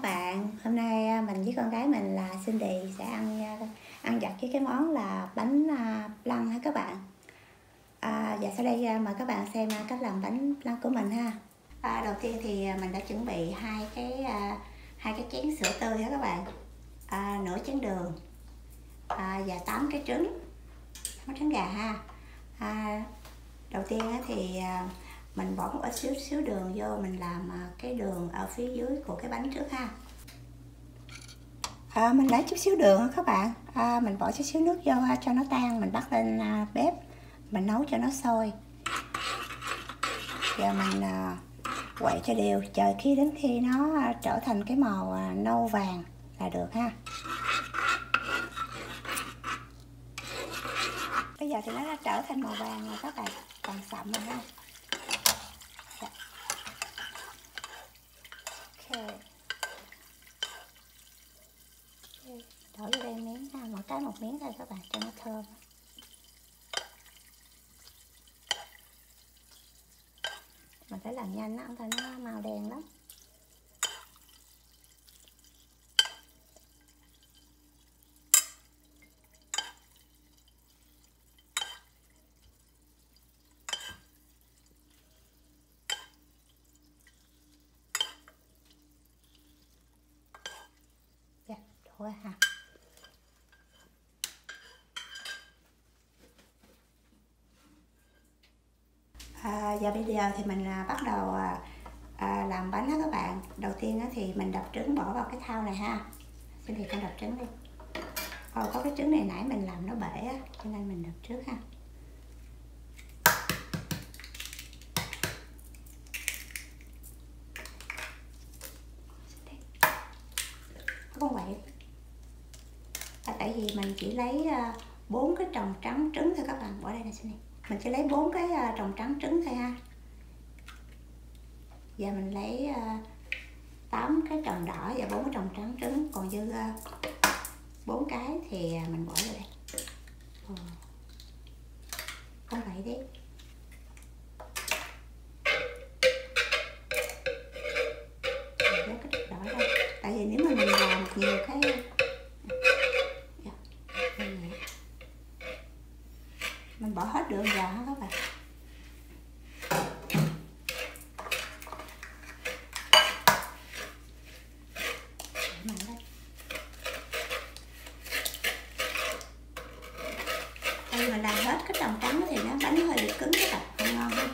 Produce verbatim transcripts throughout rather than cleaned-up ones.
bạn, hôm nay mình với con gái mình là Cindy sẽ ăn ăn vặt với cái món là bánh flan ha các bạn. À, và sau đây mời các bạn xem cách làm bánh flan của mình ha. À, đầu tiên thì mình đã chuẩn bị hai cái hai cái chén sữa tươi ha các bạn, à, nửa chén đường à, và tám cái trứng, tám trứng gà ha. À, đầu tiên thì mình bỏ một ít xíu xíu đường vô, mình làm cái đường ở phía dưới của cái bánh trước ha. À, mình lấy chút xíu đường các bạn, à, mình bỏ chút xíu nước vô ha, cho nó tan, mình bắt lên à, bếp, mình nấu cho nó sôi. Giờ mình à, quậy cho đều, chờ khi đến khi nó à, trở thành cái màu à, nâu vàng là được ha. Bây giờ thì nó đã trở thành màu vàng rồi các bạn, còn sậm rồi ha. Ok. Đổ vô đây miếng ha, mỗi cái một miếng thôi các bạn cho nó thơm. Mình phải làm nhanh đó, không thôi nó màu đen lắm. Dạ, đổ ra ha. À, và bây giờ thì mình à, bắt đầu à, à, làm bánh đó các bạn. Đầu tiên á, thì mình đập trứng bỏ vào cái thau này ha. Xin thì con đập trứng đi. Ồ, có cái trứng này nãy mình làm nó bể á, cho nên mình đập trước ha. Con quậy. À, tại vì mình chỉ lấy bốn uh, cái tròng trắng trứng thôi các bạn, bỏ đây này xin đi. Mình chỉ lấy bốn cái uh, tròng trắng trứng thôi ha. Giờ mình lấy uh, tám cái tròng đỏ và bốn cái tròng trắng trứng, còn dư bốn uh, cái thì mình bỏ vào đây. Ồ. Con vậy đi. Mình cái đỏ đây. Tại vì nếu mà mình làm nhiều cái mình bỏ hết đường vào ha các bạn. Khi mình làm hết cái tròng trắng thì nó bánh hơi bị cứng các bạn, không ngon ha.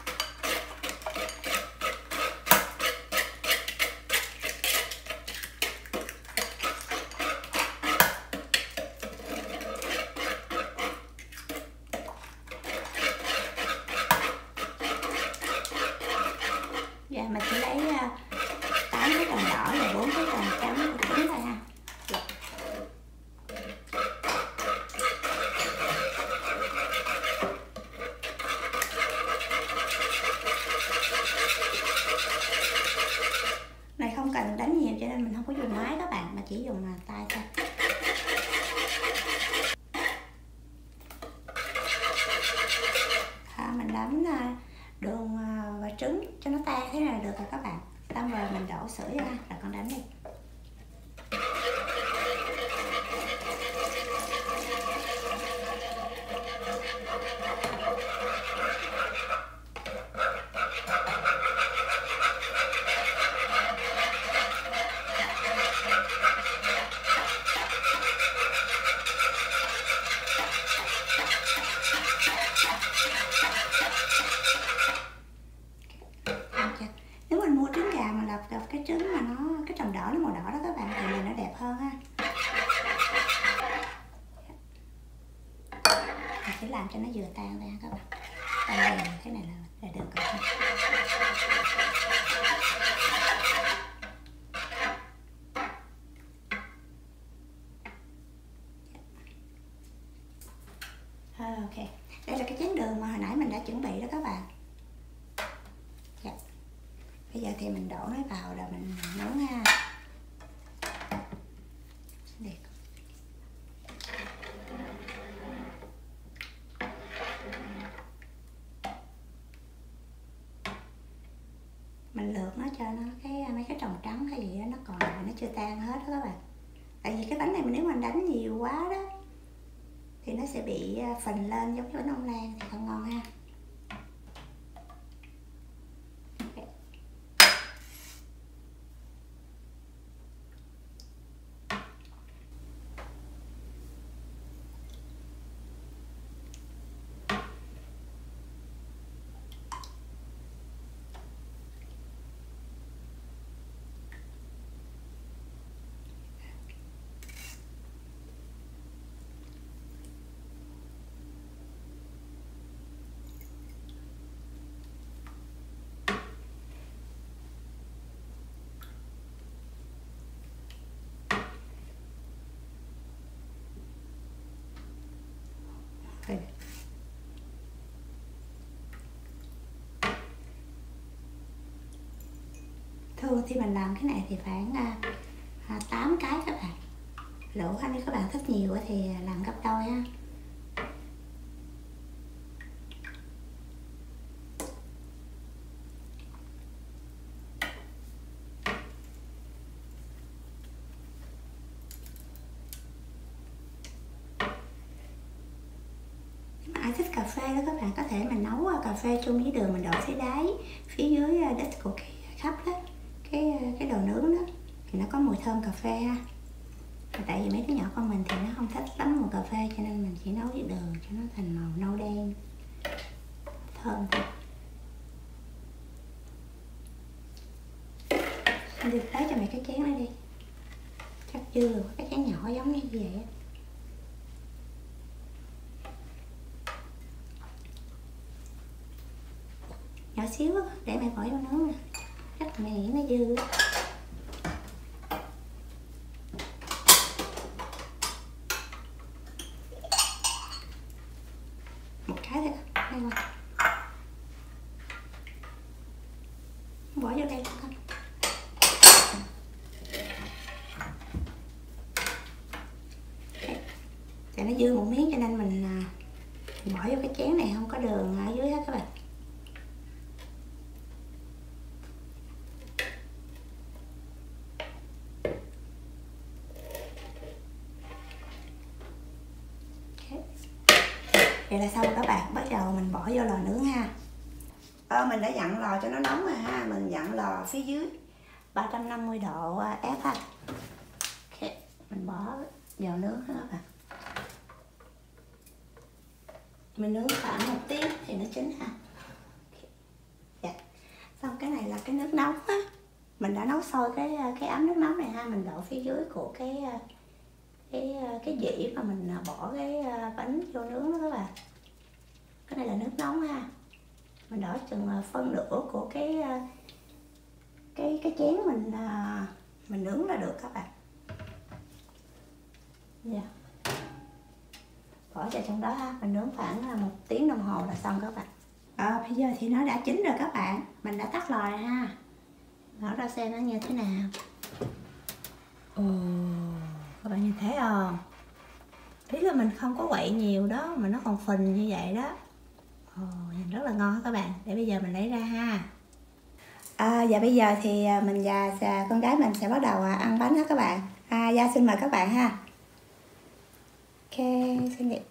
Và mình sẽ lấy tám cái tròng đỏ và bốn cái tròng trắng của trứng thôi ha. Này không cần đánh nhiều cho nên mình không có dùng máy các bạn, mà chỉ dùng tay thôi. À, mình đánh đường và trứng cho nó tan thế này là được rồi các bạn. Xong rồi mình đổ sữa ra, rồi con đánh đi. Nếu mình mua trứng gà mà đập đập cái trứng mà nó cái tròng đỏ nó màu đỏ đó các bạn thì nhìn nó đẹp hơn ha. Mình sẽ làm cho nó vừa tan ra các bạn. Tan đèn thế này là, là được rồi. Ok, đây là cái chén đường mà hồi nãy mình đã chuẩn bị đó các bạn. Dạ. Bây giờ thì mình đổ nó vào rồi mình nấu ha. Mình lượt nó cho nó cái mấy cái tròng trắng hay gì đó nó còn nó chưa tan hết đó các bạn. Tại vì cái bánh này mà nếu mình đánh nhiều quá đó thì nó sẽ bị phình lên giống như bánh ông Lan thì không ngon ha. Okay. Thường thì mình làm cái này thì khoảng à, tám cái các bạn. Lỗ nếu các bạn thích nhiều thì làm gấp đôi ha. Ai thích cà phê đó các bạn có thể mình nấu cà phê chung với đường, mình đổ phía đáy phía dưới đít của cái khắp đó, cái cái đồ nướng đó thì nó có mùi thơm cà phê ha. Và tại vì mấy đứa nhỏ con mình thì nó không thích lắm mùi cà phê cho nên mình chỉ nấu với đường cho nó thành màu nâu đen thơm thôi. Anh đi lấy cho mẹ cái chén này đi, chắc dư rồi, cái chén nhỏ giống như vậy á. Nhỏ xíu á, để mẹ bỏ vô nướng nè, chắc mẹ nghĩ nó dư. Một cái thôi, đây mà bỏ vô đây con. Tại nó dư một miếng cho nên mình, mình bỏ vô cái chén này, không có đường ở dưới hết các bạn. Vậy là xong rồi các bạn, bắt đầu mình bỏ vô lò nướng ha. Ờ, mình đã dặn lò cho nó nóng rồi ha, mình dặn lò phía dưới ba trăm năm mươi độ ép ha. Okay. Mình bỏ vào nướng ha các bạn. Mình nướng khoảng một tiếng thì nó chín ha. Okay. Dạ. Xong cái này là cái nước nóng á, mình đã nấu sôi cái cái ấm nước nóng này ha, mình đổ phía dưới của cái cái cái dĩa mà mình bỏ cái bánh vô nướng đó các bạn. Cái này là nước nóng ha, mình đổ chừng phân nửa của cái cái cái chén mình mình nướng là được các bạn. Dạ. Bỏ vào trong đó ha, mình nướng khoảng một tiếng đồng hồ là xong các bạn. À, bây giờ thì nó đã chín rồi các bạn, mình đã tắt lò rồi ha, mở ra xem nó như thế nào. Ồ, các bạn nhìn thấy không? Ý là mình không có quậy nhiều đó mà nó còn phình như vậy đó. Ồ, nhìn rất là ngon các bạn. Để bây giờ mình lấy ra ha. À, và bây giờ thì mình và con gái mình sẽ bắt đầu ăn bánh đó các bạn. À, Gia xin mời các bạn ha. Ok, xin đi.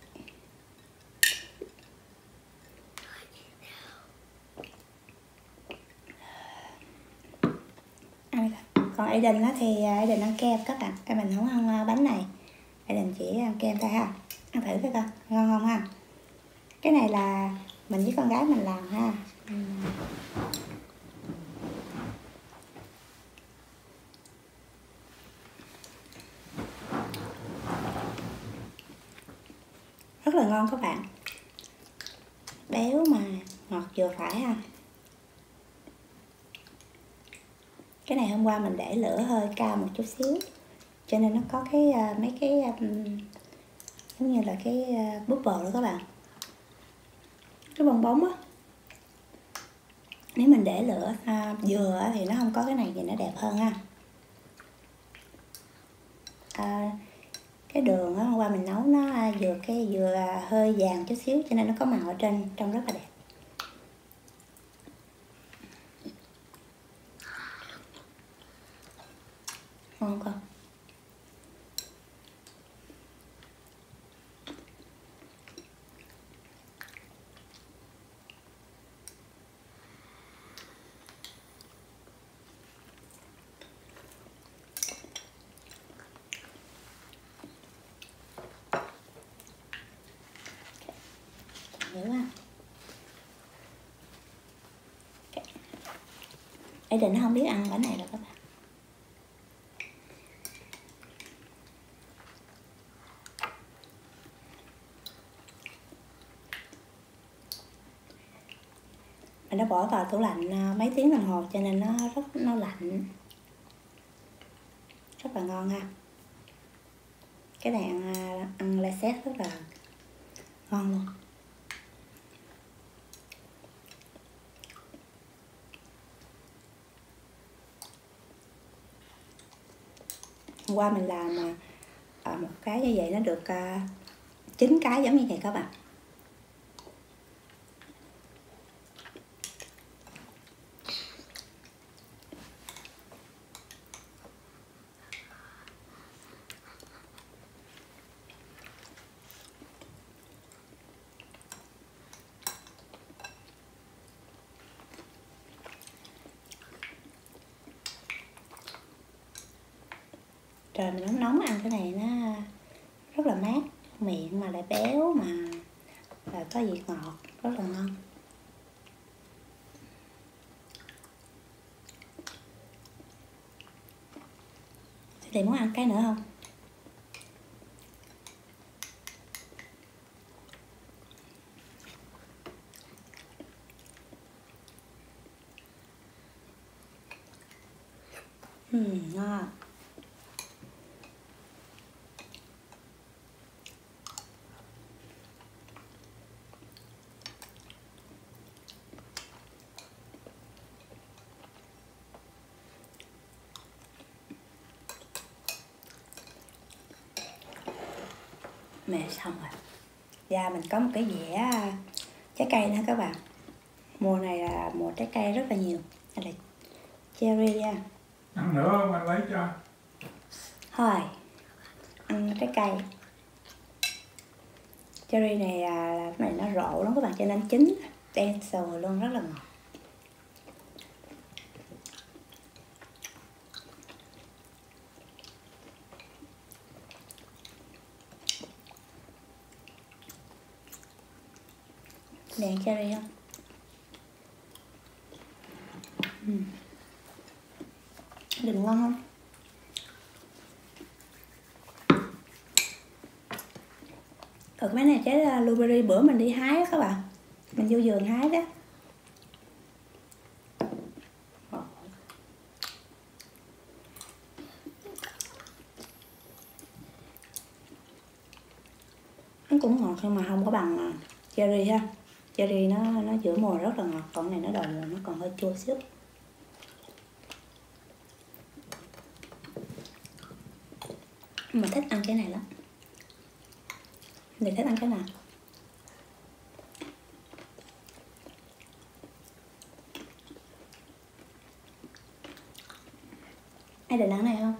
Còn Aiden thì Aiden ăn kem các bạn. Cái mình không ăn bánh này, Aiden chỉ ăn kem thôi ha. Ăn thử coi con, ngon không ha. Cái này là mình với con gái mình làm ha. Rất là ngon các bạn, béo mà ngọt vừa phải ha. Cái này hôm qua mình để lửa hơi cao một chút xíu cho nên nó có cái mấy cái giống như là cái bubble đó các bạn, cái bong bóng á. Nếu mình để lửa à, vừa thì nó không có cái này thì nó đẹp hơn ha. À, cái đường á, hôm qua mình nấu nó vừa cái vừa hơi vàng chút xíu cho nên nó có màu ở trên, trông rất là đẹp. ngon không? Hiểu không? Ê Định không biết ăn bánh này đâu các bạn. Mình đã bỏ vào tủ lạnh mấy tiếng đồng hồ cho nên nó rất nó lạnh, rất là ngon ha. Cái này ăn, ăn la xét rất là ngon luôn. Hôm qua mình làm à, một cái như vậy nó được à, chín cái giống như vậy các bạn. Trời mình nóng nóng ăn cái này nó rất là mát miệng mà lại béo mà lại có vị ngọt rất là ngon. Thì muốn ăn cái nữa không? Ừm, ngon. Mẹ xong rồi. Và mình có một cái dĩa trái cây nữa các bạn. Mùa này là mùa trái cây rất là nhiều. Đây là cherry nha. Ăn nữa không anh lấy cho? Thôi, ăn trái cây. Cherry này là cái này nó rộ lắm các bạn, cho nên chín đen sờ luôn, rất là ngọt. Đèn cherry không? Ừ. Đừng ngon không? Còn cái này trái blueberry bữa mình đi hái đó các bạn. Mình vô vườn hái đó. Nó cũng ngọt nhưng mà không có bằng cherry ha. Cherry nó nó giữa mùa rất là ngọt, còn này nó đầu mùa nó còn hơi chua xíu. Mình thích ăn cái này lắm. Mình thích ăn cái nào? Ai định ăn này không?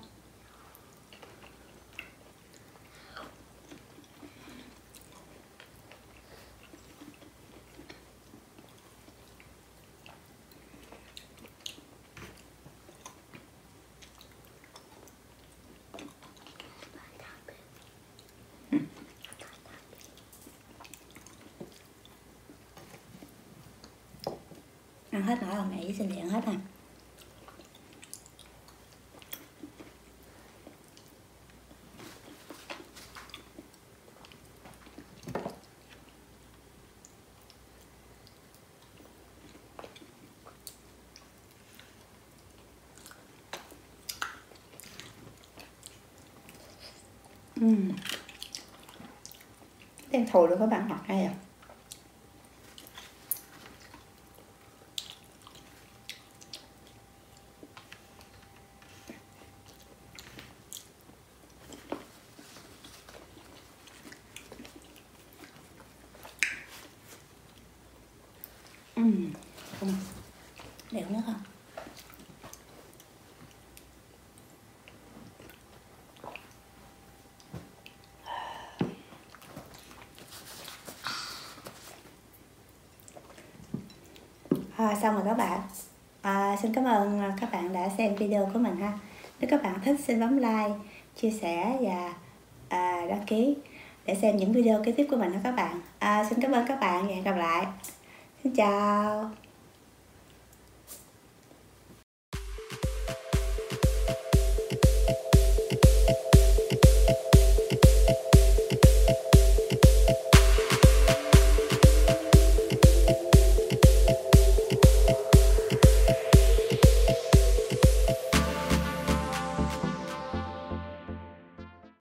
Ăn hết nổi không? Mẹ với Cindy ăn hết ha. Uhm. Đen thùi luôn các bạn, ngọt hay à. Uhm. Đều nữa không? À, xong rồi các bạn. À, xin cảm ơn các bạn đã xem video của mình ha. Nếu các bạn thích xin bấm like, chia sẻ và à, đăng ký để xem những video kế tiếp của mình ha các bạn. À, xin cảm ơn các bạn và hẹn gặp lại. Xin chào.